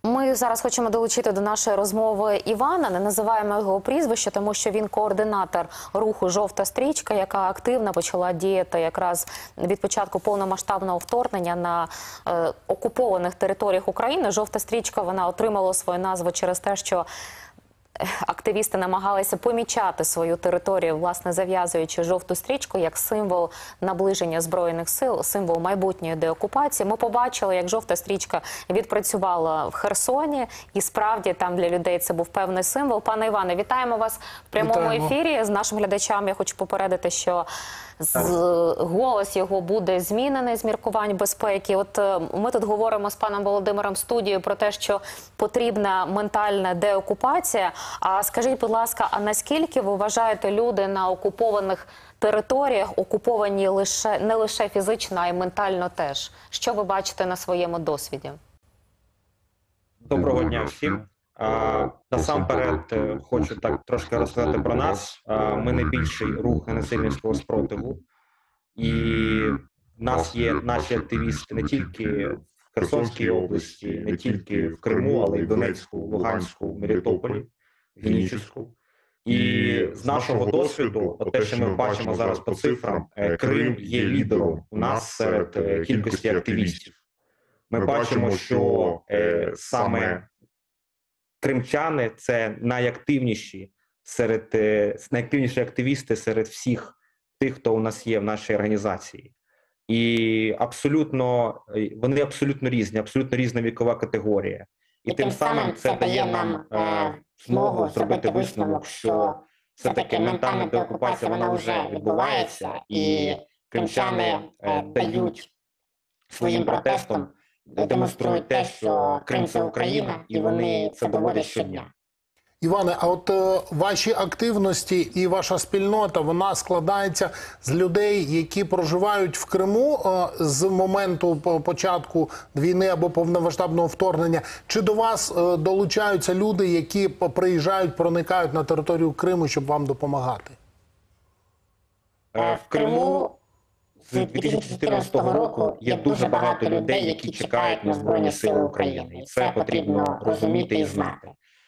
Ми зараз хочемо долучити до нашої розмови Івана. Не називаємо його прізвище, тому що він координатор руху «Жовта стрічка», яка активно почала діяти якраз від початку повномасштабного вторгнення на окупованих територіях України. «Жовта стрічка» вона отримала свою назву через те, що активісти намагалися помічати свою територію, власне, зав'язуючи жовту стрічку як символ наближення Збройних сил, символ майбутньої деокупації. Ми побачили, як жовта стрічка відпрацювала в Херсоні, і справді там для людей це був певний символ. Пане Іване, вітаємо вас в прямому ефірі. З нашим глядачам я хочу попередити, що голос його буде змінений з міркувань безпеки. От ми тут говоримо з паном Володимиром в студії про те, що потрібна ментальна деокупація. А скажіть, будь ласка, а наскільки ви вважаєте, люди на окупованих територіях окуповані не лише фізично, а й ментально теж? Що ви бачите на своєму досвіді? Доброго дня всім. Насамперед хочу так трошки розказати про нас. Ми найбільший рух ненасильницького спротиву. І в нас є наші активісти не тільки в Херсонській області, не тільки в Криму, але й в Донецьку, Луганську, Мелітополі, Генічеську. І з нашого досвіду, те, що ми бачимо зараз по цифрам, Крим є лідером у нас серед кількості активістів. Ми бачимо, що саме кримчани – це найактивніші активісти серед всіх тих, хто у нас є в нашій організації. І вони абсолютно різна вікова категорія. І тим самим це дає нам змогу зробити висновок, що все-таки ментальна деокупація, вона вже відбувається, і кримчани дають своїм протестом, демонструють те, що Крим – це Україна, і вони це доводять щодня. Іване, а от ваші активності і ваша спільнота, вона складається з людей, які проживають в Криму з моменту початку війни або повномасштабного вторгнення? Чи до вас долучаються люди, які приїжджають, проникають на територію Криму, щоб вам допомагати? В Криму з 2014 року є дуже багато людей, які чекають на Збройні Сили України. І це потрібно розуміти і знати.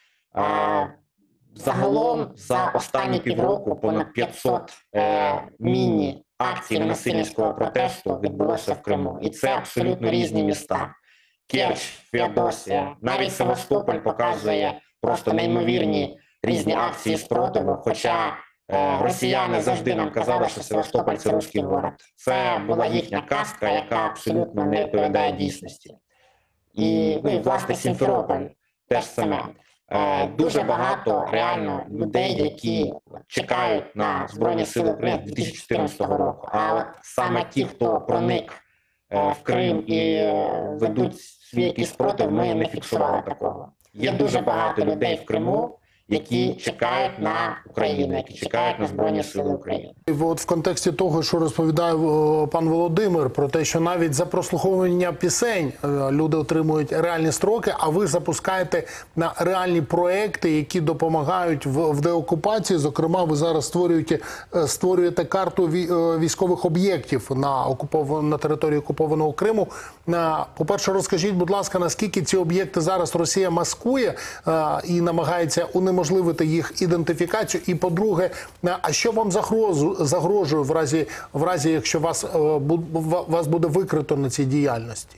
Загалом за останні півроку понад 500 міні-акцій ненасильницького протесту відбулося в Криму. І це абсолютно різні міста. Керч, Феодосія, навіть Севастополь показує просто неймовірні різні акції спротиву, хоча росіяни завжди нам казали, що Севастополь – це руський город. Це була їхня казка, яка абсолютно не відповідає дійсності. І власне, Сімферополь теж саме. Дуже багато реально людей, які чекають на Збройні Сили України з 2014 року. А от саме ті, хто проник в Крим і ведуть свій якийсь спротив, ми не фіксували такого. Є дуже багато людей в Криму, які чекають на Україну, які чекають на Збройні Сили України. От в контексті того, що розповідає пан Володимир, про те, що навіть за прослуховування пісень люди отримують реальні строки, а ви запускаєте на реальні проекти, які допомагають в деокупації. Зокрема, ви зараз створюєте карту військових об'єктів на території окупованого Криму. По-перше, розкажіть, будь ласка, наскільки ці об'єкти зараз Росія маскує і намагається унеможливити їх ідентифікацію? І, по-друге, а що вам загрожує в разі, якщо вас буде викрито на цій діяльності?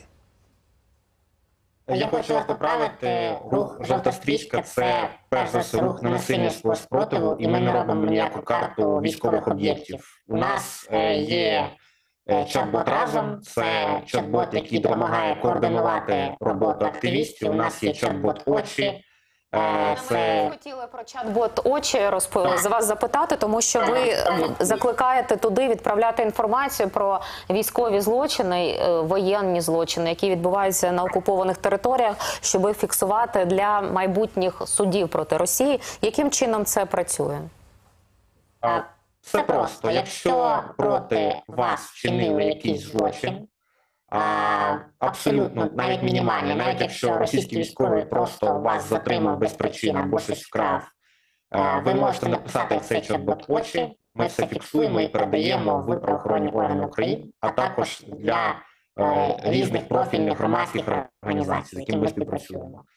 Я хочу вас поправити. Рух «Жовта стрічка» – це, перш за все, рух ненасильницького спротиву, і ми не робимо ніяку карту військових об'єктів. У нас є чат-бот «Разом», це чат-бот, який допомагає координувати роботу активістів. У нас є чат-бот «Очі». Ми хотіли про чат-бот «Очі» з вас запитати, тому що ви закликаєте туди відправляти інформацію про військові злочини, воєнні злочини, які відбуваються на окупованих територіях, щоб фіксувати для майбутніх судів проти Росії. Яким чином це працює? Все просто. Якщо проти вас вчинили якийсь злочин, абсолютно, навіть мінімально, навіть якщо російський військовий просто вас затримав без причини або щось вкрав, ви можете написати в цей чат-бот «Очі», ми все фіксуємо і передаємо в правоохоронні органи України, а також для різних профільних громадських організацій, з якими ми співпрацюємо.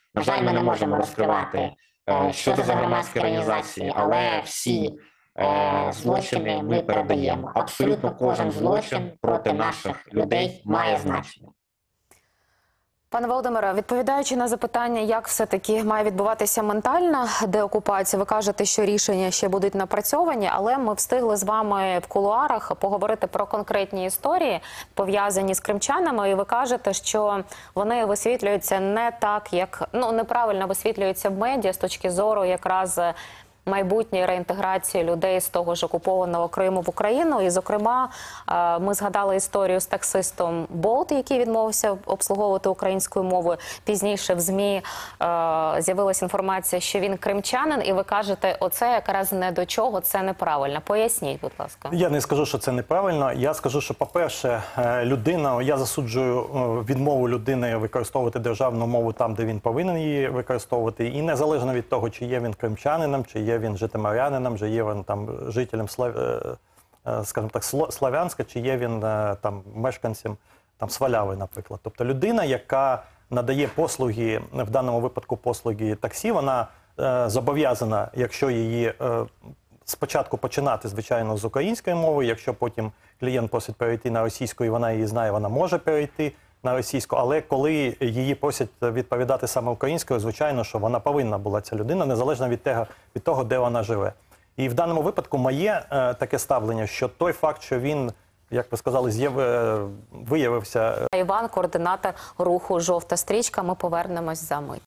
На жаль, ми не можемо розкривати, що це за громадські організації, але всі злочини ми передаємо. Абсолютно кожен злочин проти наших людей має значення. Пане Володимире, відповідаючи на запитання, як все-таки має відбуватися ментальна деокупація, ви кажете, що рішення ще будуть напрацьовані, але ми встигли з вами в кулуарах поговорити про конкретні історії, пов'язані з кримчанами, і ви кажете, що вони висвітлюються не так, як, неправильно висвітлюються в медіа з точки зору якраз майбутньої реінтеграції людей з того ж окупованого Криму в Україну. І, зокрема, ми згадали історію з таксистом Болт, який відмовився обслуговувати українською мовою. Пізніше в ЗМІ з'явилася інформація, що він кримчанин, і ви кажете, оце якраз не до чого, це неправильно. Поясніть, будь ласка. Я не скажу, що це неправильно. Я скажу, що, по-перше, я засуджую відмову людини використовувати державну мову там, де він повинен її використовувати. І незалежно від того, чи є він кримчанином, чи є він житомирянином, чи є він там жителем, скажімо так, Слов'янська, чи є він там мешканцем там Сваляви, наприклад. Тобто людина, яка надає послуги, в даному випадку послуги таксі, вона зобов'язана, якщо її спочатку починати, звичайно, з української мови, якщо потім клієнт просить перейти на російську, і вона її знає, вона може перейти на російську, але коли її просять відповідати саме українською, звичайно, що вона повинна була, ця людина, незалежно від того, де вона живе. І в даному випадку моє таке ставлення, що той факт, що він, як ви сказали, виявився... Іван, координатор руху «Жовта стрічка». Ми повернемось за мить.